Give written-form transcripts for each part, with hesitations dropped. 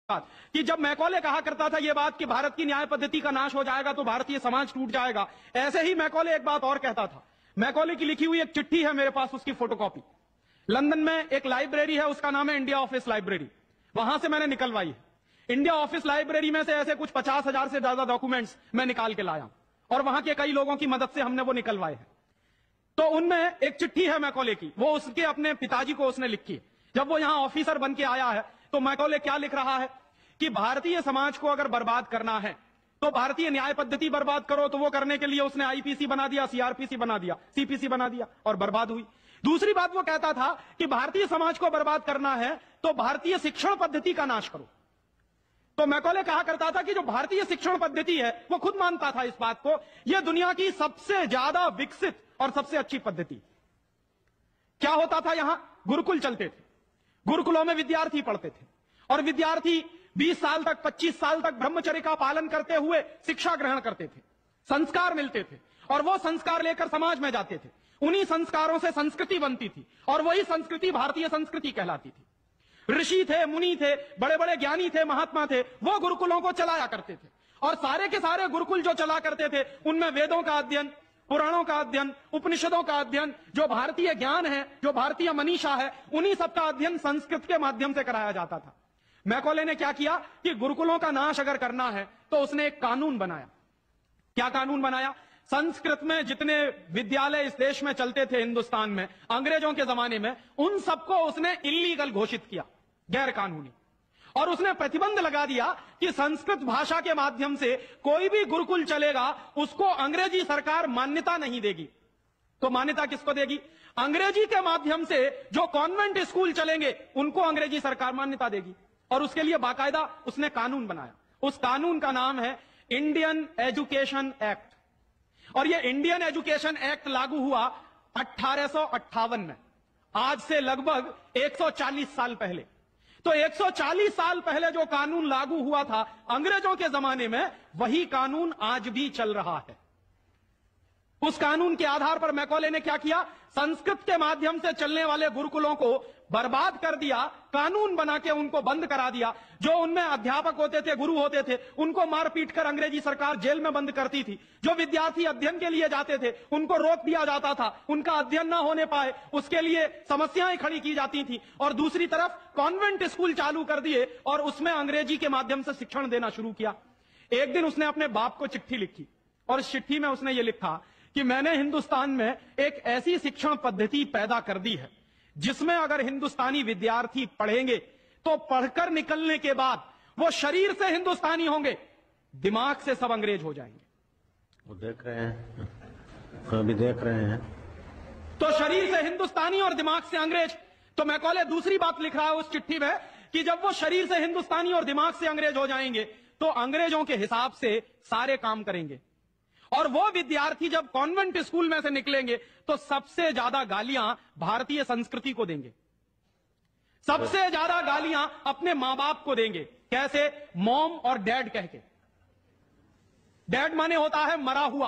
कि जब मैकॉले कहा करता था ये बात कि भारत की न्याय पद्धति का नाश हो जाएगा तो भारतीय समाज टूट जाएगा, ऐसे ही मैकॉले एक बात और कहता था। मैकॉले की लिखी हुई एक चिट्ठी है मेरे पास, उसकी फोटोकॉपी। लंदन में एक लाइब्रेरी है, उसका नाम है इंडिया ऑफिस लाइब्रेरी, वहां से मैंने निकलवाई है। इंडिया ऑफिस लाइब्रेरी में से ऐसे कुछ 50,000 से ज्यादा डॉक्यूमेंट्स मैं निकाल के लाया और वहां के कई लोगों की मदद से हमने वो निकलवाए हैं। तो उनमें एक चिट्ठी है मैकॉले की, वो उसके अपने पिताजी को उसने लिखी है। जब वो यहां ऑफिसर बन के आया है तो मैकॉले क्या लिख रहा है कि भारतीय समाज को अगर बर्बाद करना है तो भारतीय न्याय पद्धति बर्बाद करो। तो वो करने के लिए उसने आईपीसी बना दिया, सीआरपीसी बना दिया, सीपीसी बना दिया और बर्बाद हुई। दूसरी बात वो कहता था कि भारतीय समाज को बर्बाद करना है तो भारतीय शिक्षण पद्धति का नाश करो। तो मैकॉले कहा करता था कि जो भारतीय शिक्षण पद्धति है, वो खुद मानता था इस बात को, यह दुनिया की सबसे ज्यादा विकसित और सबसे अच्छी पद्धति। क्या होता था, यहां गुरुकुल चलते थे, गुरुकुलों में विद्यार्थी पढ़ते थे और विद्यार्थी 20 साल तक, 25 साल तक ब्रह्मचर्य का पालन करते हुए शिक्षा ग्रहण करते थे, संस्कार मिलते थे और वो संस्कार लेकर समाज में जाते थे। उन्हीं संस्कारों से संस्कृति बनती थी और वही संस्कृति भारतीय संस्कृति कहलाती थी। ऋषि थे, मुनि थे, बड़े बड़े ज्ञानी थे, महात्मा थे, वो गुरुकुलों को चलाया करते थे और सारे के सारे गुरुकुल जो चला करते थे उनमें वेदों का अध्ययन, पुराणों का अध्ययन, उपनिषदों का अध्ययन, जो भारतीय ज्ञान है, जो भारतीय मनीषा है, उन्हीं सबका अध्ययन संस्कृत के माध्यम से कराया जाता था। मैकॉले ने क्या किया कि गुरुकुलों का नाश अगर करना है तो उसने एक कानून बनाया। क्या कानून बनाया? संस्कृत में जितने विद्यालय इस देश में चलते थे हिंदुस्तान में अंग्रेजों के जमाने में, उन सबको उसने इल्लीगल घोषित किया, गैर कानूनी। और उसने प्रतिबंध लगा दिया कि संस्कृत भाषा के माध्यम से कोई भी गुरुकुल चलेगा उसको अंग्रेजी सरकार मान्यता नहीं देगी। तो मान्यता किसको देगी? अंग्रेजी के माध्यम से जो कॉन्वेंट स्कूल चलेंगे उनको अंग्रेजी सरकार मान्यता देगी। और उसके लिए बाकायदा उसने कानून बनाया। उस कानून का नाम है इंडियन एजुकेशन एक्ट। और यह इंडियन एजुकेशन एक्ट लागू हुआ 1858 में, आज से लगभग 140 साल पहले। तो 140 साल पहले जो कानून लागू हुआ था अंग्रेजों के जमाने में, वही कानून आज भी चल रहा है। उस कानून के आधार पर मैकॉले ने क्या किया? संस्कृत के माध्यम से चलने वाले गुरुकुलों को बर्बाद कर दिया, कानून बना के उनको बंद करा दिया। जो उनमें अध्यापक होते थे, गुरु होते थे, उनको मार पीट कर अंग्रेजी सरकार जेल में बंद करती थी। जो विद्यार्थी अध्ययन के लिए जाते थे उनको रोक दिया जाता था, उनका अध्ययन ना होने पाए उसके लिए समस्याएं खड़ी की जाती थी। और दूसरी तरफ कॉन्वेंट स्कूल चालू कर दिए और उसमें अंग्रेजी के माध्यम से शिक्षण देना शुरू किया। एक दिन उसने अपने बाप को चिट्ठी लिखी और इस चिट्ठी में उसने ये लिखा कि मैंने हिंदुस्तान में एक ऐसी शिक्षण पद्धति पैदा कर दी है जिसमें अगर हिंदुस्तानी विद्यार्थी पढ़ेंगे तो पढ़कर निकलने के बाद वो शरीर से हिंदुस्तानी होंगे, दिमाग से सब अंग्रेज हो जाएंगे। वो देख रहे हैं, अभी देख रहे हैं। तो शरीर से हिंदुस्तानी और दिमाग से अंग्रेज। तो मैकॉले दूसरी बात लिख रहा है उस चिट्ठी में कि जब वो शरीर से हिंदुस्तानी और दिमाग से अंग्रेज हो जाएंगे तो अंग्रेजों के हिसाब से सारे काम करेंगे। और वो विद्यार्थी जब कॉन्वेंट स्कूल में से निकलेंगे तो सबसे ज्यादा गालियां भारतीय संस्कृति को देंगे, सबसे ज्यादा गालियां अपने मां बाप को देंगे। कैसे? मॉम और डैड कह के। डैड माने होता है मरा हुआ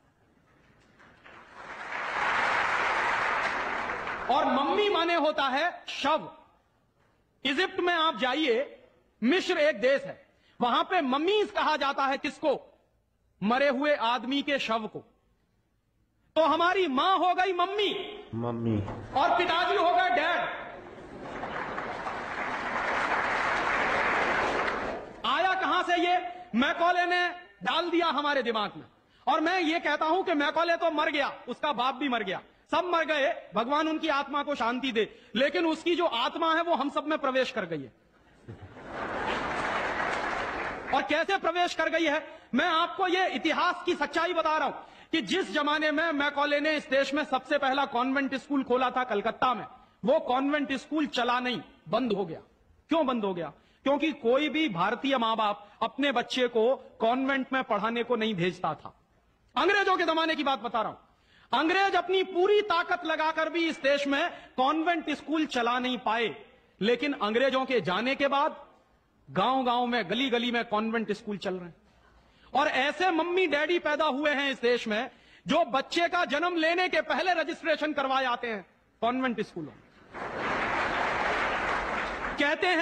और मम्मी माने होता है शव। इजिप्ट में आप जाइए, मिस्र एक देश है, वहां पे मम्मीज कहा जाता है किसको? मरे हुए आदमी के शव को। तो हमारी मां हो गई मम्मी, मम्मी, और पिताजी हो गए डैड। आया कहां से ये? मैकॉले ने डाल दिया हमारे दिमाग में। और मैं ये कहता हूं कि मैकॉले तो मर गया, उसका बाप भी मर गया, सब मर गए, भगवान उनकी आत्मा को शांति दे, लेकिन उसकी जो आत्मा है वो हम सब में प्रवेश कर गई है। और कैसे प्रवेश कर गई है? मैं आपको ये इतिहास की सच्चाई बता रहा हूं कि जिस जमाने में मैकॉले ने इस देश में सबसे पहला कॉन्वेंट स्कूल खोला था कलकत्ता में, वो कॉन्वेंट स्कूल चला नहीं, बंद हो गया। क्यों बंद हो गया? क्योंकि कोई भी भारतीय मां बाप अपने बच्चे को कॉन्वेंट में पढ़ाने को नहीं भेजता था। अंग्रेजों के जमाने की बात बता रहा हूं। अंग्रेज अपनी पूरी ताकत लगाकर भी इस देश में कॉन्वेंट स्कूल चला नहीं पाए, लेकिन अंग्रेजों के जाने के बाद गांव गांव में, गली गली में कॉन्वेंट स्कूल चल रहे हैं। और ऐसे मम्मी डैडी पैदा हुए हैं इस देश में जो बच्चे का जन्म लेने के पहले रजिस्ट्रेशन करवाए आते हैं कॉन्वेंट स्कूलों में। कहते हैं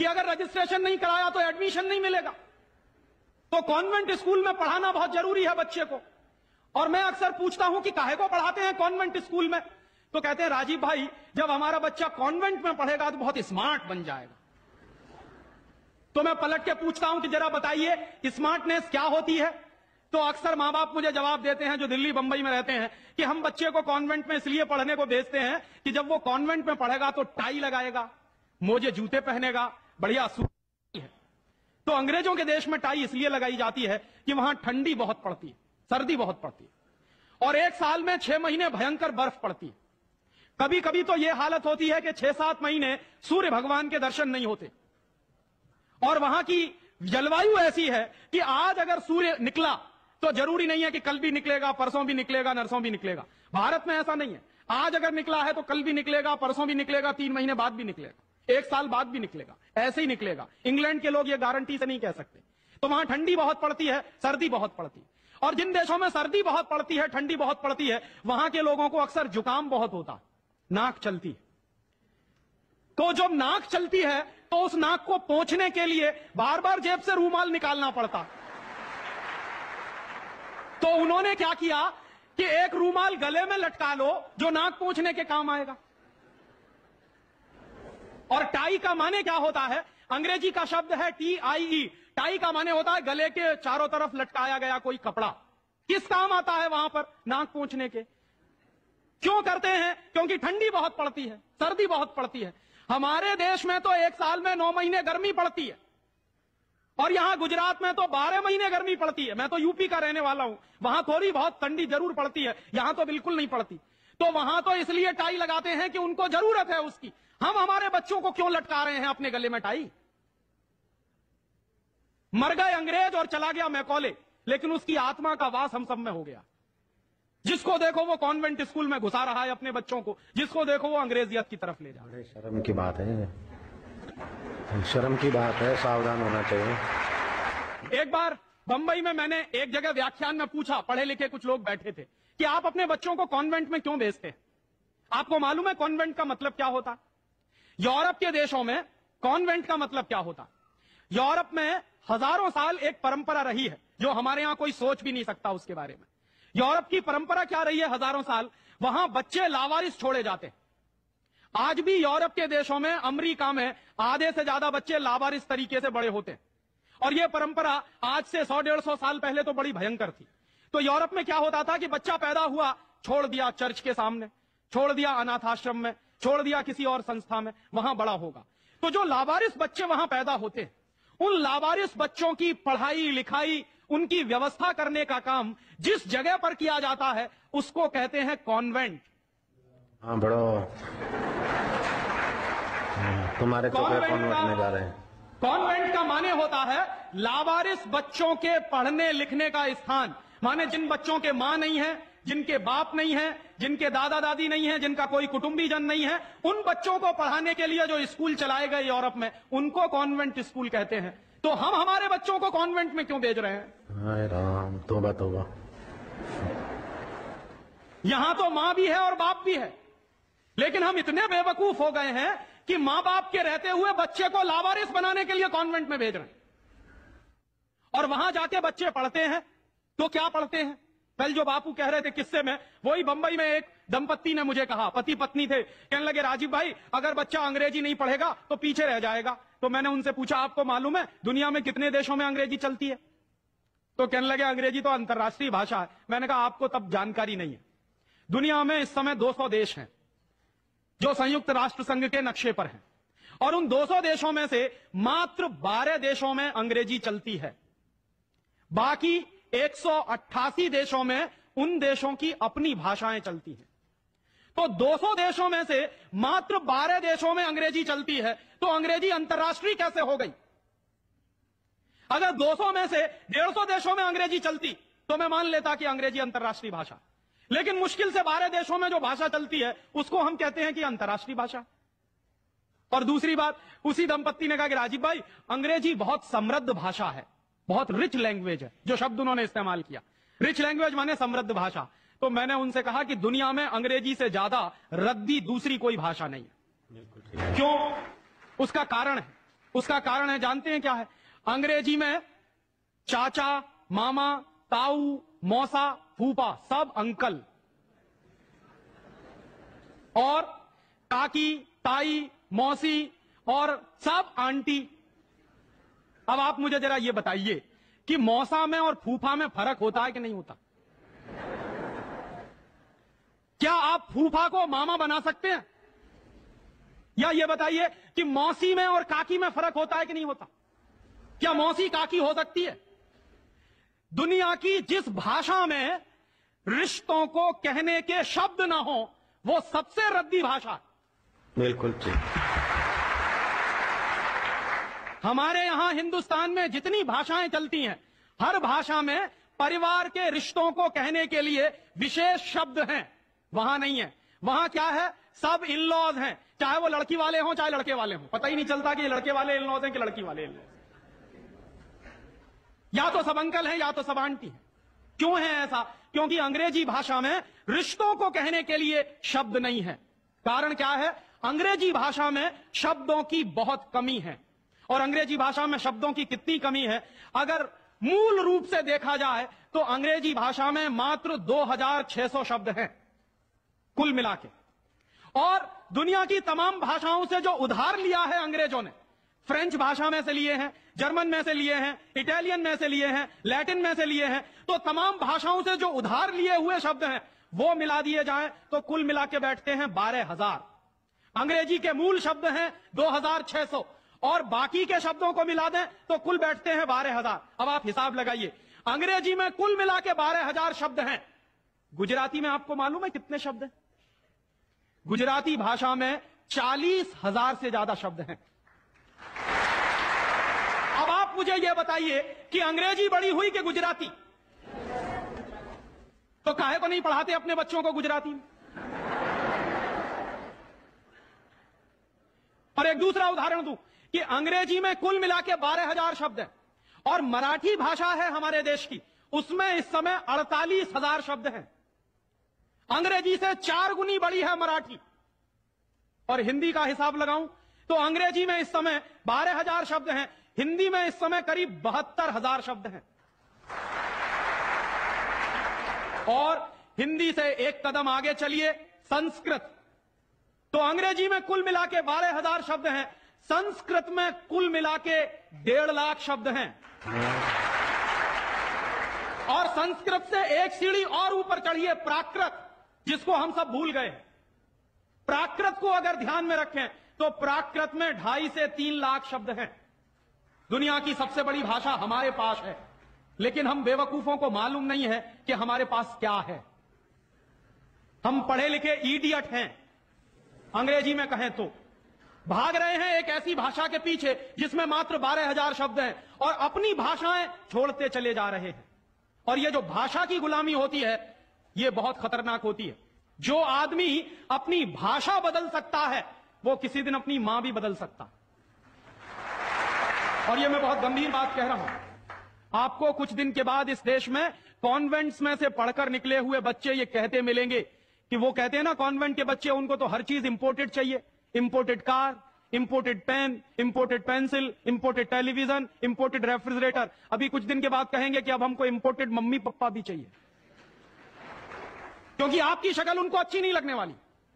कि अगर रजिस्ट्रेशन नहीं कराया तो एडमिशन नहीं मिलेगा। तो कॉन्वेंट स्कूल में पढ़ाना बहुत जरूरी है बच्चे को। और मैं अक्सर पूछता हूं कि काहे को पढ़ाते हैं कॉन्वेंट स्कूल में, तो कहते हैं राजीव भाई जब हमारा बच्चा कॉन्वेंट में पढ़ेगा तो बहुत स्मार्ट बन जाएगा। तो मैं पलट के पूछता हूं कि जरा बताइए स्मार्टनेस क्या होती है। तो अक्सर मां बाप मुझे जवाब देते हैं जो दिल्ली बंबई में रहते हैं कि हम बच्चे को कॉन्वेंट में इसलिए पढ़ने को भेजते हैं कि जब वो कॉन्वेंट में पढ़ेगा तो टाई लगाएगा, मोजे जूते पहनेगा, बढ़िया सूट है। तो अंग्रेजों के देश में टाई इसलिए लगाई जाती है कि वहां ठंडी बहुत पड़ती है, सर्दी बहुत पड़ती है और एक साल में 6 महीने भयंकर बर्फ पड़ती है। कभी कभी तो यह हालत होती है कि 6-7 महीने सूर्य भगवान के दर्शन नहीं होते। और वहां की जलवायु ऐसी है कि आज अगर सूर्य निकला तो जरूरी नहीं है कि कल भी निकलेगा, परसों भी निकलेगा, नरसों भी निकलेगा। भारत में ऐसा नहीं है, आज अगर निकला है तो कल भी निकलेगा, परसों भी निकलेगा, 3 महीने बाद भी निकलेगा, 1 साल बाद भी निकलेगा, ऐसे ही निकलेगा। इंग्लैंड के लोग ये गारंटी से नहीं कह सकते। तो वहां ठंडी बहुत पड़ती है, सर्दी बहुत पड़ती है। और जिन देशों में सर्दी बहुत पड़ती है, ठंडी बहुत पड़ती है, वहां के लोगों को अक्सर जुकाम बहुत होता है, नाक चलती है। तो जब नाक चलती है तो उस नाक को पोंछने के लिए बार बार जेब से रूमाल निकालना पड़ता। तो उन्होंने क्या किया कि एक रूमाल गले में लटका लो जो नाक पोंछने के काम आएगा। और टाई का माने क्या होता है, अंग्रेजी का शब्द है TIE। टाई का माने होता है गले के चारों तरफ लटकाया गया कोई कपड़ा। किस काम आता है वहां पर, नाक पोंछने के। क्यों करते हैं? क्योंकि ठंडी बहुत पड़ती है, सर्दी बहुत पड़ती है। हमारे देश में तो 1 साल में 9 महीने गर्मी पड़ती है और यहां गुजरात में तो 12 महीने गर्मी पड़ती है। मैं तो यूपी का रहने वाला हूं, वहां थोड़ी बहुत ठंडी जरूर पड़ती है, यहां तो बिल्कुल नहीं पड़ती। तो वहां तो इसलिए टाई लगाते हैं कि उनको जरूरत है उसकी। हम हमारे बच्चों को क्यों लटका रहे हैं अपने गले में टाई? मर गए अंग्रेज और चला गया मैकॉले, लेकिन उसकी आत्मा का वास हम सब में हो गया। जिसको देखो वो कॉन्वेंट स्कूल में घुसा रहा है अपने बच्चों को, जिसको देखो वो अंग्रेजियत की तरफ ले जा रहा है। शर्म की बात है, शर्म की बात है, सावधान होना चाहिए। एक बार बंबई में मैंने एक जगह व्याख्यान में पूछा, पढ़े लिखे कुछ लोग बैठे थे, कि आप अपने बच्चों को कॉन्वेंट में क्यों भेजते हैं? आपको मालूम है कॉन्वेंट का मतलब क्या होता? यूरोप के देशों में कॉन्वेंट का मतलब क्या होता? यूरोप में हजारों साल एक परंपरा रही है जो हमारे यहां कोई सोच भी नहीं सकता उसके बारे में। यूरोप की परंपरा क्या रही है हजारों साल? वहां बच्चे लावारिस छोड़े जाते हैं। आज भी यूरोप के देशों में, अमेरिका में आधे से ज्यादा बच्चे लावारिस तरीके से बड़े होते हैं। और यह परंपरा आज से 100-150 साल पहले तो बड़ी भयंकर थी। तो यूरोप में क्या होता था कि बच्चा पैदा हुआ, छोड़ दिया चर्च के सामने, छोड़ दिया अनाथ आश्रम में, छोड़ दिया किसी और संस्था में, वहां बड़ा होगा। तो जो लावारिस बच्चे वहां पैदा होते हैं, उन लावारिस बच्चों की पढ़ाई लिखाई, उनकी व्यवस्था करने का काम जिस जगह पर किया जाता है उसको कहते हैं कॉन्वेंट। हाँ बड़ो, तुम्हारे कॉन्वेंट में जा रहे हैं। कॉन्वेंट का माने होता है लावारिस बच्चों के पढ़ने लिखने का स्थान। माने जिन बच्चों के मां नहीं है, जिनके बाप नहीं है, जिनके दादा दादी नहीं है, जिनका कोई कुटुंबीजन नहीं है, उन बच्चों को पढ़ाने के लिए जो स्कूल चलाए गए यूरोप में, उनको कॉन्वेंट स्कूल कहते हैं। तो हम हमारे बच्चों को कॉन्वेंट में क्यों भेज रहे हैं? हाय राम, तौबा तौबा। यहां तो मां भी है और बाप भी है, लेकिन हम इतने बेवकूफ हो गए हैं कि मां बाप के रहते हुए बच्चे को लावारिस बनाने के लिए कॉन्वेंट में भेज रहे हैं। और वहां जाके बच्चे पढ़ते हैं तो क्या पढ़ते हैं? कल जो बापू कह रहे थे किस्से में, वही बंबई में एक दंपत्ति ने मुझे कहा, पति पत्नी थे, कहने लगे राजीव भाई अगर बच्चा अंग्रेजी नहीं पढ़ेगा तो पीछे रह जाएगा। तो मैंने उनसे पूछा आपको मालूम है दुनिया में कितने देशों में अंग्रेजी चलती है? तो कहने लगे अंग्रेजी तो अंतर्राष्ट्रीय भाषा है। मैंने कहा आपको तब जानकारी नहीं है। दुनिया में इस समय 200 देश हैं जो संयुक्त राष्ट्र संघ के नक्शे पर हैं, और उन 200 देशों में से मात्र 12 देशों में अंग्रेजी चलती है। बाकी 188 देशों में उन देशों की अपनी भाषाएं चलती हैं। तो 200 देशों में से मात्र 12 देशों में अंग्रेजी चलती है, तो अंग्रेजी अंतर्राष्ट्रीय कैसे हो गई? अगर 200 में से 150 देशों में अंग्रेजी चलती तो मैं मान लेता कि अंग्रेजी अंतर्राष्ट्रीय भाषा, लेकिन मुश्किल से 12 देशों में जो भाषा चलती है उसको हम कहते हैं कि अंतर्राष्ट्रीय भाषा। और दूसरी बात, उसी दंपत्ति ने कहा कि राजीव भाई अंग्रेजी बहुत समृद्ध भाषा है, बहुत रिच लैंग्वेज है। जो शब्द उन्होंने इस्तेमाल किया, रिच लैंग्वेज माने समृद्ध भाषा। तो मैंने उनसे कहा कि दुनिया में अंग्रेजी से ज्यादा रद्दी दूसरी कोई भाषा नहीं है। क्यों? उसका कारण है उसका कारण है, जानते हैं क्या है? अंग्रेजी में चाचा, मामा, ताऊ, मौसा, फूफा सब अंकल, और काकी, ताई, मौसी और सब आंटी। अब आप मुझे जरा ये बताइए कि मौसा में और फूफा में फर्क होता है कि नहीं होता? क्या आप फूफा को मामा बना सकते हैं? या ये बताइए कि मौसी में और काकी में फर्क होता है कि नहीं होता? क्या मौसी काकी हो सकती है? दुनिया की जिस भाषा में रिश्तों को कहने के शब्द ना हो, वो सबसे रद्दी भाषा है। बिल्कुल ठीक। हमारे यहां हिंदुस्तान में जितनी भाषाएं चलती हैं, हर भाषा में परिवार के रिश्तों को कहने के लिए विशेष शब्द हैं। वहां नहीं है। वहां क्या है? सब इन लॉज हैं, चाहे वो लड़की वाले हों चाहे लड़के वाले हों। पता ही नहीं चलता कि ये लड़के वाले इन लॉज हैं कि लड़की वाले इन लॉज। या तो सब अंकल हैं या तो सब आंटी हैं। क्यों है ऐसा? क्योंकि अंग्रेजी भाषा में रिश्तों को कहने के लिए शब्द नहीं है। कारण क्या है? अंग्रेजी भाषा में शब्दों की बहुत कमी है। और अंग्रेजी भाषा में शब्दों की कितनी कमी है? अगर मूल रूप से देखा जाए तो अंग्रेजी भाषा में मात्र 2600 शब्द हैं कुल मिला के। और दुनिया की तमाम भाषाओं से जो उधार लिया है अंग्रेजों ने, फ्रेंच भाषा में से लिए हैं, जर्मन में से लिए हैं, इटालियन में से लिए हैं, लैटिन में से लिए हैं, तो तमाम भाषाओं से जो उधार लिए हुए शब्द हैं वो मिला दिए जाएं तो कुल मिला के बैठते हैं 12,000। अंग्रेजी के मूल शब्द हैं 2600 और बाकी के शब्दों को मिला दें तो कुल बैठते हैं 12,000। अब आप हिसाब लगाइए, अंग्रेजी में कुल मिला के 12,000 शब्द हैं। गुजराती में आपको मालूम है कितने शब्द हैं? गुजराती भाषा में 40,000 से ज्यादा शब्द हैं। अब आप मुझे यह बताइए कि अंग्रेजी बड़ी हुई कि गुजराती? तो काहे को नहीं पढ़ाते अपने बच्चों को गुजराती में? और एक दूसरा उदाहरण दूं कि अंग्रेजी में कुल मिला के 12,000 शब्द हैं और मराठी भाषा है हमारे देश की, उसमें इस समय 48,000 शब्द हैं। अंग्रेजी से 4 गुनी बड़ी है मराठी। और हिंदी का हिसाब लगाऊं तो अंग्रेजी में इस समय 12,000 शब्द हैं, हिंदी में इस समय करीब 72,000 शब्द हैं। और हिंदी से एक कदम आगे चलिए, संस्कृत। तो अंग्रेजी में कुल मिला के 12,000 शब्द हैं, संस्कृत में कुल मिला के 1.5 लाख शब्द हैं। और संस्कृत से एक सीढ़ी और ऊपर चढ़िए, प्राकृत, जिसको हम सब भूल गए। प्राकृत को अगर ध्यान में रखें तो प्राकृत में 2.5 से 3 लाख शब्द हैं। दुनिया की सबसे बड़ी भाषा हमारे पास है, लेकिन हम बेवकूफों को मालूम नहीं है कि हमारे पास क्या है। हम पढ़े लिखे इडियट हैं, अंग्रेजी में कहें तो भाग रहे हैं एक ऐसी भाषा के पीछे जिसमें मात्र 12,000 शब्द हैं और अपनी भाषाएं छोड़ते चले जा रहे हैं। और ये जो भाषा की गुलामी होती है ये बहुत खतरनाक होती है। जो आदमी अपनी भाषा बदल सकता है वो किसी दिन अपनी मां भी बदल सकता है। और ये मैं बहुत गंभीर बात कह रहा हूं। आपको कुछ दिन के बाद इस देश में कॉन्वेंट्स में से पढ़कर निकले हुए बच्चे ये कहते मिलेंगे कि वो कहते हैं ना, कॉन्वेंट के बच्चे, उनको तो हर चीज इंपोर्टेड चाहिए। Imported car, imported pen, imported pencil, imported television, imported refrigerator. अभी कुछ दिन के बाद कहेंगे कि अब हमको इंपोर्टेड मम्मी पापा भी चाहिए, क्योंकि आपकी शक्ल उनको अच्छी नहीं लगने वाली।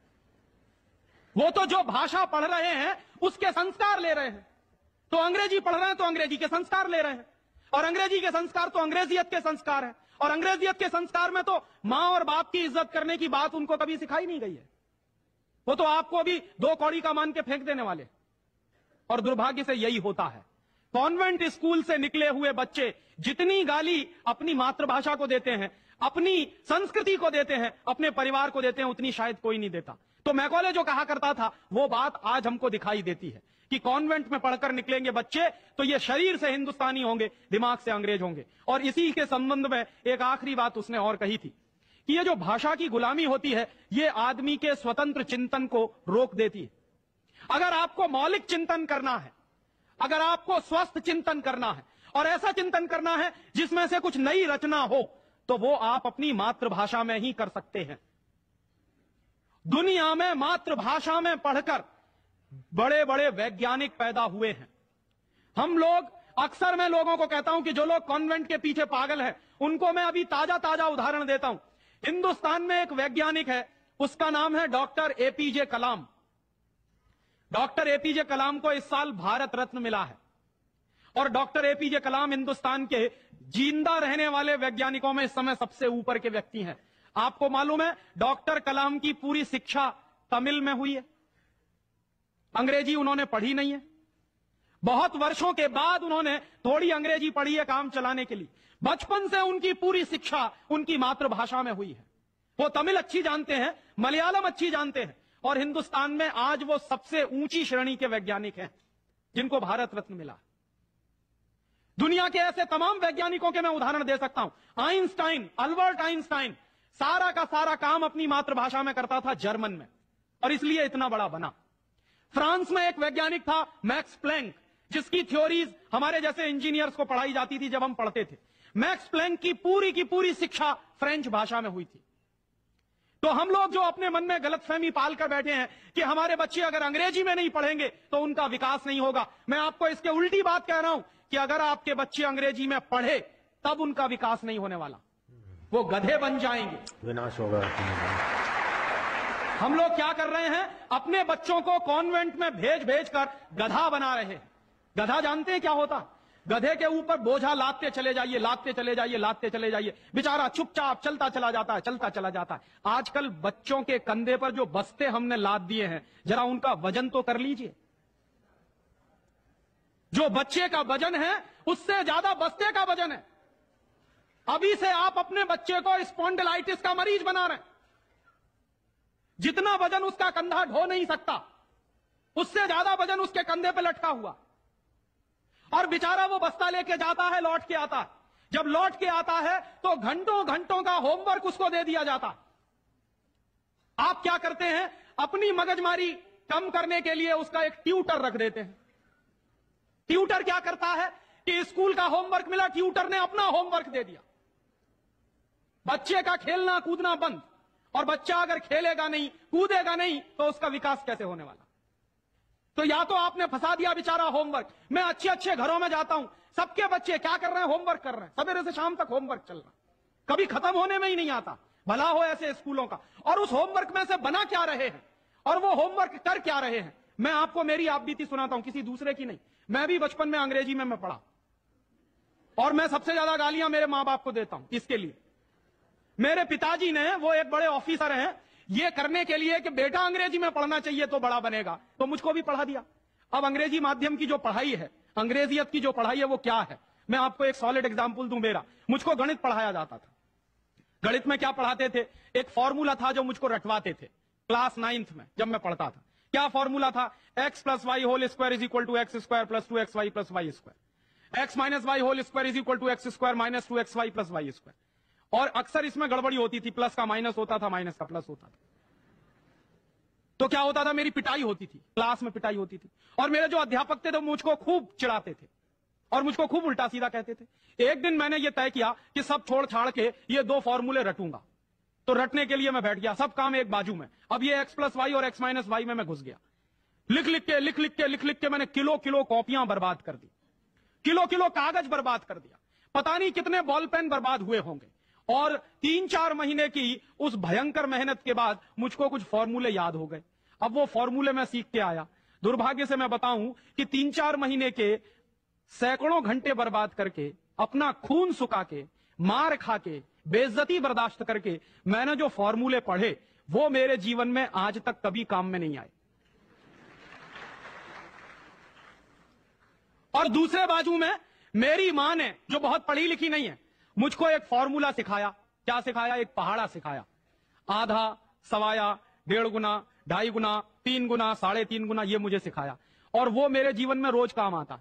वो तो जो भाषा पढ़ रहे हैं उसके संस्कार ले रहे हैं। तो अंग्रेजी पढ़ रहे हैं तो अंग्रेजी के संस्कार ले रहे हैं, और अंग्रेजी के संस्कार तो अंग्रेजियत के संस्कार हैं। और अंग्रेजियत के संस्कार में तो मां और बाप की इज्जत करने की बात उनको कभी सिखाई नहीं गई है। वो तो आपको भी 2 कौड़ी का मान के फेंक देने वाले। और दुर्भाग्य से यही होता है। कॉन्वेंट स्कूल से निकले हुए बच्चे जितनी गाली अपनी मातृभाषा को देते हैं, अपनी संस्कृति को देते हैं, अपने परिवार को देते हैं, उतनी शायद कोई नहीं देता। तो मैकॉले जो कहा करता था वो बात आज हमको दिखाई देती है कि कॉन्वेंट में पढ़कर निकलेंगे बच्चे तो ये शरीर से हिंदुस्तानी होंगे, दिमाग से अंग्रेज होंगे। और इसी के संबंध में एक आखिरी बात उसने और कही थी कि ये जो भाषा की गुलामी होती है ये आदमी के स्वतंत्र चिंतन को रोक देती है। अगर आपको मौलिक चिंतन करना है, अगर आपको स्वस्थ चिंतन करना है और ऐसा चिंतन करना है जिसमें से कुछ नई रचना हो, तो वो आप अपनी मातृभाषा में ही कर सकते हैं। दुनिया में मातृभाषा में पढ़कर बड़े बड़े वैज्ञानिक पैदा हुए हैं, हम लोग अक्सर मैं लोगों को कहता हूं कि जो लोग कॉन्वेंट के पीछे पागल हैं, उनको मैं अभी ताजा ताजा उदाहरण देता हूं। हिंदुस्तान में एक वैज्ञानिक है, उसका नाम है doctor APJ Kalam. Doctor APJ Kalam को इस साल भारत रत्न मिला है और डॉक्टर एपीजे कलाम हिंदुस्तान के जिंदा रहने वाले वैज्ञानिकों में इस समय सबसे ऊपर के व्यक्ति हैं। आपको मालूम है डॉक्टर कलाम की पूरी शिक्षा तमिल में हुई है, अंग्रेजी उन्होंने पढ़ी नहीं है। बहुत वर्षों के बाद उन्होंने थोड़ी अंग्रेजी पढ़ी है काम चलाने के लिए। बचपन से उनकी पूरी शिक्षा उनकी मातृभाषा में हुई है। वो तमिल अच्छी जानते हैं, मलयालम अच्छी जानते हैं और हिंदुस्तान में आज वो सबसे ऊंची श्रेणी के वैज्ञानिक हैं जिनको भारत रत्न मिला। दुनिया के ऐसे तमाम वैज्ञानिकों के मैं उदाहरण दे सकता हूं। आइंस्टाइन, अल्बर्ट आइंस्टाइन सारा का सारा काम अपनी मातृभाषा में करता था, जर्मन में, और इसलिए इतना बड़ा बना। फ्रांस में एक वैज्ञानिक था मैक्स प्लैंक, जिसकी थ्योरीज हमारे जैसे इंजीनियर्स को पढ़ाई जाती थी जब हम पढ़ते थे। मैक्स प्लैंक की पूरी शिक्षा फ्रेंच भाषा में हुई थी। तो हम लोग जो अपने मन में गलतफहमी पाल कर बैठे हैं कि हमारे बच्चे अगर अंग्रेजी में नहीं पढ़ेंगे तो उनका विकास नहीं होगा, मैं आपको इसके उल्टी बात कह रहा हूं कि अगर आपके बच्चे अंग्रेजी में पढ़े तब उनका विकास नहीं होने वाला, वो गधे बन जाएंगे, विनाश होगा। हम लोग क्या कर रहे हैं, अपने बच्चों को कॉन्वेंट में भेज कर गधा बना रहे हैं। गधा जानते हैं क्या होता? गधे के ऊपर बोझा लादते चले जाइए, लादते चले जाइए, लादते चले जाइए, बेचारा चुपचाप चलता चला जाता है, चलता चला जाता है। आजकल बच्चों के कंधे पर जो बस्ते हमने लाद दिए हैं, जरा उनका वजन तो कर लीजिए। जो बच्चे का वजन है उससे ज्यादा बस्ते का वजन है। अभी से आप अपने बच्चे को स्पॉन्डिलाइटिस का मरीज बना रहे हैं। जितना वजन उसका कंधा ढो नहीं सकता, उससे ज्यादा वजन उसके कंधे पे लटका हुआ, और बेचारा वो बस्ता लेके जाता है, लौट के आता है। जब लौट के आता है तो घंटों घंटों का होमवर्क उसको दे दिया जाता है। आप क्या करते हैं, अपनी मगजमारी कम करने के लिए उसका एक ट्यूटर रख देते हैं। ट्यूटर क्या करता है कि स्कूल का होमवर्क मिला, ट्यूटर ने अपना होमवर्क दे दिया। बच्चे का खेलना कूदना बंद, और बच्चा अगर खेलेगा नहीं, कूदेगा नहीं, तो उसका विकास कैसे होने वाला? तो या तो आपने फंसा दिया बेचारा होमवर्क। मैं अच्छे अच्छे घरों में जाता हूं, सबके बच्चे क्या कर रहे हैं, होमवर्क कर रहे हैं, सवेरे से शाम तक होमवर्क चल रहा है, कभी खत्म होने में ही नहीं आता। भला हो ऐसे स्कूलों का। और उस होमवर्क में से बना क्या रहे हैं और वो होमवर्क कर क्या रहे हैं? मैं आपको मेरी आप बीती सुनाता हूं, किसी दूसरे की नहीं। मैं भी बचपन में अंग्रेजी में मैं पढ़ा, और मैं सबसे ज्यादा गालियां मेरे मां बाप को देता हूं। इसके लिए मेरे पिताजी ने, वो एक बड़े ऑफिसर हैं, ये करने के लिए कि बेटा अंग्रेजी में पढ़ना चाहिए तो बड़ा बनेगा, तो मुझको भी पढ़ा दिया। अब अंग्रेजी माध्यम की जो पढ़ाई है, अंग्रेजियत की जो पढ़ाई है, वो क्या है? मैं आपको एक सॉलिड एग्जांपल दूं मेरा। मुझको गणित पढ़ाया जाता था। गणित में क्या पढ़ाते थे? एक फॉर्मूला था जो मुझको रटवाते थे क्लास 9th में जब मैं पढ़ता था। क्या फॉर्मूला था? x + y whole square is equal to x square plus 2xy plus y square, x - y whole square is equal to x square minus 2xy plus y square. और अक्सर इसमें गड़बड़ी होती थी, प्लस का माइनस होता था, माइनस का प्लस होता था। तो क्या होता था, मेरी पिटाई होती थी, क्लास में पिटाई होती थी। और मेरे जो अध्यापक थे तो मुझको खूब चिढ़ाते थे और मुझको खूब उल्टा सीधा कहते थे। एक दिन मैंने ये तय किया कि सब छोड़ छाड़ के ये 2 फॉर्मूले रटूंगा। तो रटने के लिए मैं बैठ गया, सब काम एक बाजू में। अब ये x + y और x - y में मैं घुस गया। लिख लिख के मैंने किलो कॉपियां बर्बाद कर दी, किलो कागज बर्बाद कर दिया। पता नहीं कितने बॉल पेन बर्बाद हुए होंगे। और 3-4 महीने की उस भयंकर मेहनत के बाद मुझको कुछ फॉर्मूले याद हो गए। अब वो फॉर्मूले मैं सीख के आया। दुर्भाग्य से मैं बताऊं कि 3-4 महीने के सैकड़ों घंटे बर्बाद करके, अपना खून सुखा के, मार खा के, बेइज्जती बर्दाश्त करके मैंने जो फॉर्मूले पढ़े वो मेरे जीवन में आज तक कभी काम में नहीं आए। और दूसरे बाजू में मेरी मां ने, जो बहुत पढ़ी लिखी नहीं है, मुझको एक फॉर्मूला सिखाया। क्या सिखाया? एक पहाड़ा सिखाया। आधा, सवाया, 1.5 गुना, 2.5 गुना, 3 गुना, 3.5 गुना, ये मुझे सिखाया। और वो मेरे जीवन में रोज काम आता।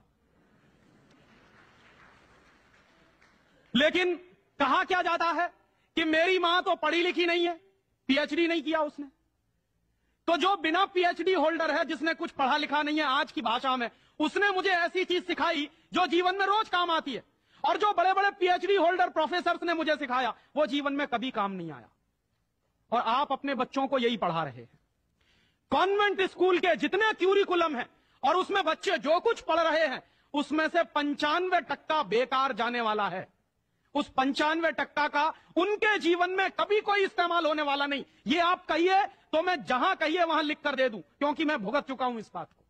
लेकिन कहा क्या जाता है कि मेरी मां तो पढ़ी लिखी नहीं है, पीएचडी नहीं किया उसने। तो जो बिना पीएचडी होल्डर है, जिसने कुछ पढ़ा लिखा नहीं है आज की भाषा में, उसने मुझे ऐसी चीज सिखाई जो जीवन में रोज काम आती है। और जो बड़े बड़े पीएचडी होल्डर प्रोफेसर्स ने मुझे सिखाया वो जीवन में कभी काम नहीं आया। और आप अपने बच्चों को यही पढ़ा रहे हैं। कॉन्वेंट स्कूल के जितने क्यूरिकुलम हैं और उसमें बच्चे जो कुछ पढ़ रहे हैं उसमें से 95% बेकार जाने वाला है। उस 95% का उनके जीवन में कभी कोई इस्तेमाल होने वाला नहीं। ये आप कहिए तो मैं जहां कहिए वहां लिख कर दे दूं, क्योंकि मैं भुगत चुका हूं इस बात को।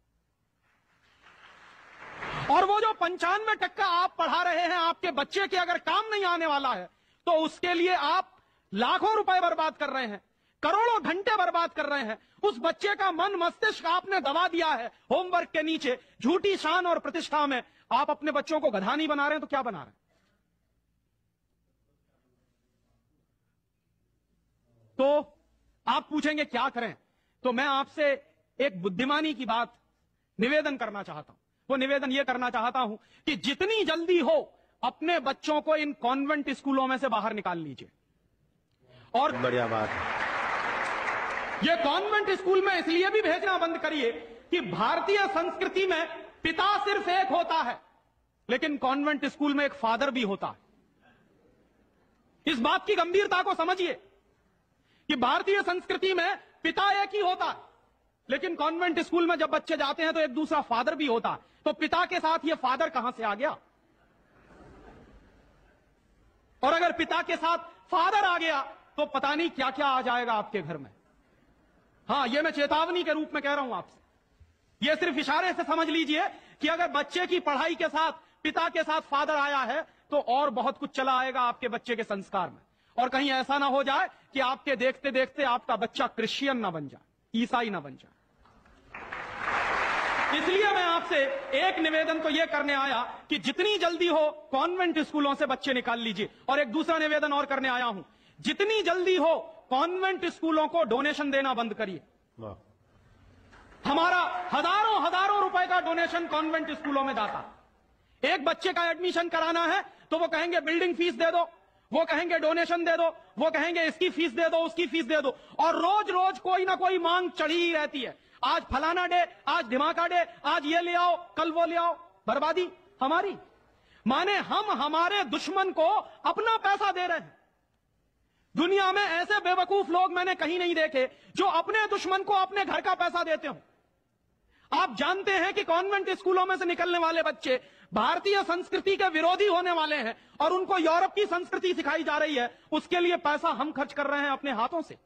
और वो जो 95% आप पढ़ा रहे हैं आपके बच्चे के अगर काम नहीं आने वाला है, तो उसके लिए आप लाखों रुपए बर्बाद कर रहे हैं, करोड़ों घंटे बर्बाद कर रहे हैं। उस बच्चे का मन मस्तिष्क आपने दबा दिया है होमवर्क के नीचे। झूठी शान और प्रतिष्ठा में आप अपने बच्चों को गधा नहीं बना रहे हैं तो क्या बना रहे हैं? तो आप पूछेंगे क्या करें, तो मैं आपसे एक बुद्धिमानी की बात निवेदन करना चाहता हूं। वो निवेदन यह करना चाहता हूं कि जितनी जल्दी हो अपने बच्चों को इन कॉन्वेंट स्कूलों में से बाहर निकाल लीजिए। और बढ़िया बात है। ये कॉन्वेंट स्कूल में इसलिए भी भेजना बंद करिए कि भारतीय संस्कृति में पिता सिर्फ एक होता है, लेकिन कॉन्वेंट स्कूल में एक फादर भी होता है। इस बात की गंभीरता को समझिए कि भारतीय संस्कृति में पिता एक ही होता है, लेकिन कॉन्वेंट स्कूल में जब बच्चे जाते हैं तो एक दूसरा फादर भी होता है। तो पिता के साथ ये फादर कहां से आ गया? और अगर पिता के साथ फादर आ गया तो पता नहीं क्या क्या आ जाएगा आपके घर में। हां, यह मैं चेतावनी के रूप में कह रहा हूं आपसे। यह सिर्फ इशारे से समझ लीजिए कि अगर बच्चे की पढ़ाई के साथ पिता के साथ फादर आया है तो और बहुत कुछ चला आएगा आपके बच्चे के संस्कार में। और कहीं ऐसा ना हो जाए कि आपके देखते देखते आपका बच्चा क्रिश्चियन ना बन जाए, ईसाई ना बन जाए। इसलिए मैं आपसे एक निवेदन तो यह करने आया कि जितनी जल्दी हो कॉन्वेंट स्कूलों से बच्चे निकाल लीजिए। और एक दूसरा निवेदन और करने आया हूं, जितनी जल्दी हो कॉन्वेंट स्कूलों को डोनेशन देना बंद करिए। हमारा हजारों हजारों रुपए का डोनेशन कॉन्वेंट स्कूलों में जाता। एक बच्चे का एडमिशन कराना है तो वो कहेंगे बिल्डिंग फीस दे दो, वो कहेंगे डोनेशन दे दो, वो कहेंगे इसकी फीस दे दो, उसकी फीस दे दो, और रोज रोज कोई ना कोई मांग चढ़ी ही रहती है। आज फलाना डे, आज धमाका डे, आज ये ले आओ, कल वो ले आओ। बर्बादी हमारी, माने हम हमारे दुश्मन को अपना पैसा दे रहे हैं। दुनिया में ऐसे बेवकूफ लोग मैंने कहीं नहीं देखे जो अपने दुश्मन को अपने घर का पैसा देते हो। आप जानते हैं कि कॉन्वेंट स्कूलों में से निकलने वाले बच्चे भारतीय संस्कृति के विरोधी होने वाले हैं और उनको यूरोप की संस्कृति सिखाई जा रही है। उसके लिए पैसा हम खर्च कर रहे हैं अपने हाथों से।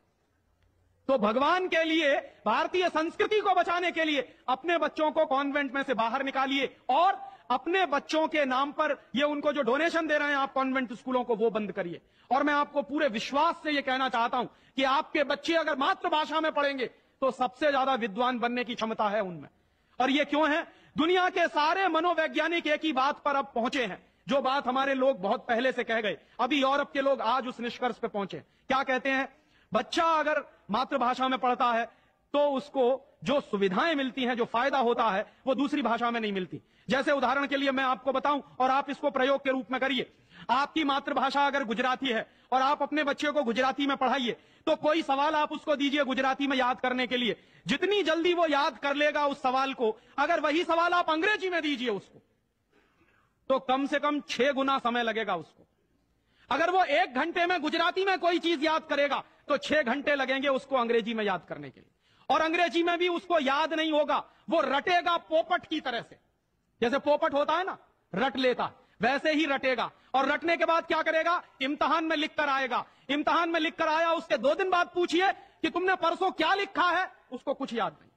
तो भगवान के लिए, भारतीय संस्कृति को बचाने के लिए अपने बच्चों को कॉन्वेंट में से बाहर निकालिए और अपने बच्चों के नाम पर ये उनको जो डोनेशन दे रहे हैं आप कॉन्वेंट स्कूलों को, वो बंद करिए। और मैं आपको पूरे विश्वास से ये कहना चाहता हूं कि आपके बच्चे अगर मातृभाषा में पढ़ेंगे तो सबसे ज्यादा विद्वान बनने की क्षमता है उनमें। और ये क्यों है? दुनिया के सारे मनोवैज्ञानिक एक ही बात पर अब पहुंचे हैं, जो बात हमारे लोग बहुत पहले से कह गए। अभी यूरोप के लोग आज उस निष्कर्ष पे पहुंचे। क्या कहते हैं? बच्चा अगर मातृभाषा में पढ़ता है तो उसको जो सुविधाएं मिलती हैं, जो फायदा होता है, वो दूसरी भाषा में नहीं मिलती। जैसे उदाहरण के लिए मैं आपको बताऊं और आप इसको प्रयोग के रूप में करिए। आपकी मातृभाषा अगर गुजराती है और आप अपने बच्चे को गुजराती में पढ़ाइए तो कोई सवाल आप उसको दीजिए गुजराती में याद करने के लिए, जितनी जल्दी वो याद कर लेगा उस सवाल को, अगर वही सवाल आप अंग्रेजी में दीजिए उसको तो कम से कम 6 गुना समय लगेगा उसको। अगर वो 1 घंटे में गुजराती में कोई चीज याद करेगा तो 6 घंटे लगेंगे उसको अंग्रेजी में याद करने के लिए। और अंग्रेजी में भी उसको याद नहीं होगा, वो रटेगा पोपट की तरह से। जैसे पोपट होता है ना, रट लेता, वैसे ही रटेगा। और रटने के बाद क्या करेगा? इम्तिहान में लिख कर आएगा। इम्तिहान में लिख कर आया, उसके 2 दिन बाद पूछिए कि तुमने परसों क्या लिखा है, उसको कुछ याद नहीं।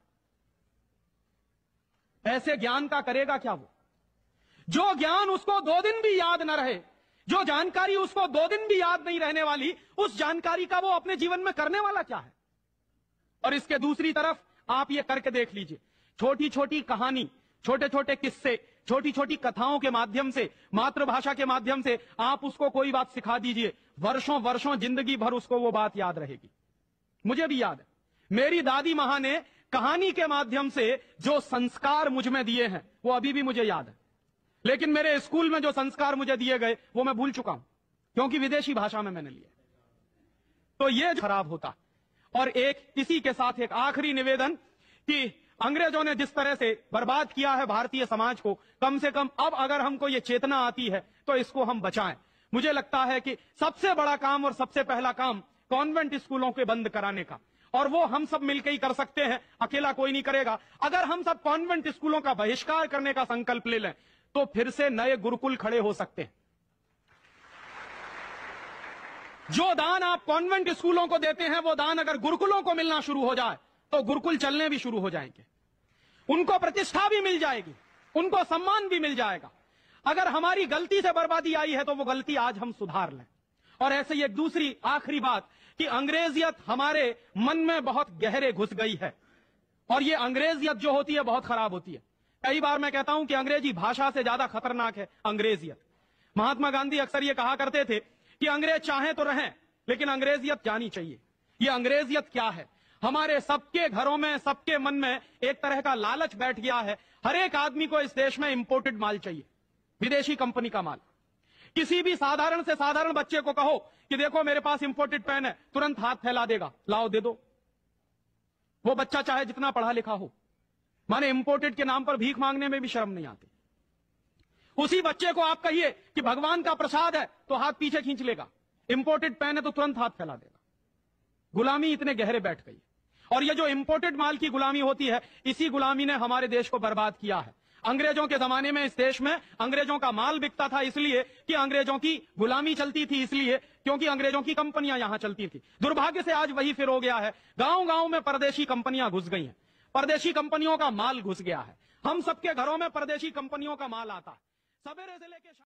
ऐसे ज्ञान का करेगा क्या वो? जो ज्ञान उसको 2 दिन भी याद न रहे, जो जानकारी उसको 2 दिन भी याद नहीं रहने वाली, उस जानकारी का वो अपने जीवन में करने वाला क्या है? और इसके दूसरी तरफ आप ये करके देख लीजिए, छोटी छोटी कहानी, छोटे छोटे किस्से, छोटी छोटी कथाओं के माध्यम से, मातृभाषा के माध्यम से आप उसको कोई बात सिखा दीजिए, वर्षों वर्षों जिंदगी भर उसको वो बात याद रहेगी। मुझे भी याद है, मेरी दादी मां ने कहानी के माध्यम से जो संस्कार मुझ में दिए हैं वो अभी भी मुझे याद है। लेकिन मेरे स्कूल में जो संस्कार मुझे दिए गए वो मैं भूल चुका हूं, क्योंकि विदेशी भाषा में मैंने लिए। तो ये खराब होता। और एक इसी के साथ एक आखिरी निवेदन कि अंग्रेजों ने जिस तरह से बर्बाद किया है भारतीय समाज को, कम से कम अब अगर हमको ये चेतना आती है तो इसको हम बचाएं। मुझे लगता है कि सबसे बड़ा काम और सबसे पहला काम कॉन्वेंट स्कूलों के बंद कराने का, और वो हम सब मिलकर ही कर सकते हैं, अकेला कोई नहीं करेगा। अगर हम सब कॉन्वेंट स्कूलों का बहिष्कार करने का संकल्प ले लें तो फिर से नए गुरुकुल खड़े हो सकते हैं। जो दान आप कॉन्वेंट स्कूलों को देते हैं, वो दान अगर गुरुकुलों को मिलना शुरू हो जाए तो गुरुकुल चलने भी शुरू हो जाएंगे, उनको प्रतिष्ठा भी मिल जाएगी, उनको सम्मान भी मिल जाएगा। अगर हमारी गलती से बर्बादी आई है तो वो गलती आज हम सुधार लें। और ऐसे ही एक दूसरी आखिरी बात कि अंग्रेजियत हमारे मन में बहुत गहरे घुस गई है, और ये अंग्रेजियत जो होती है बहुत खराब होती है। कई बार मैं कहता हूं कि अंग्रेजी भाषा से ज्यादा खतरनाक है अंग्रेजियत। महात्मा गांधी अक्सर ये कहा करते थे कि अंग्रेज चाहें तो रहें, लेकिन अंग्रेजियत जानी चाहिए। ये अंग्रेजियत क्या है? हमारे सबके घरों में, सबके मन में एक तरह का लालच बैठ गया है। हर एक आदमी को इस देश में इंपोर्टेड माल चाहिए, विदेशी कंपनी का माल। किसी भी साधारण से साधारण बच्चे को कहो कि देखो मेरे पास इंपोर्टेड पेन है, तुरंत हाथ फैला देगा, लाओ दे दो। वो बच्चा चाहे जितना पढ़ा लिखा हो, माने इंपोर्टेड के नाम पर भीख मांगने में भी शर्म नहीं आती। उसी बच्चे को आप कहिए कि भगवान का प्रसाद है तो हाथ पीछे खींच लेगा, इंपोर्टेड पेन है तो तुरंत हाथ फैला देगा। गुलामी इतने गहरे बैठ गई, और ये जो इंपोर्टेड माल की गुलामी होती है, इसी गुलामी ने हमारे देश को बर्बाद किया है। अंग्रेजों के जमाने में इस देश में अंग्रेजों का माल बिकता था इसलिए कि अंग्रेजों की गुलामी चलती थी, इसलिए क्योंकि अंग्रेजों की कंपनियां यहां चलती थी। दुर्भाग्य से आज वही फिर हो गया है, गांव गांव में परदेशी कंपनियां घुस गई हैं, परदेशी कंपनियों का माल घुस गया है। हम सबके घरों में परदेशी कंपनियों का माल आता है, सवेरे से लेके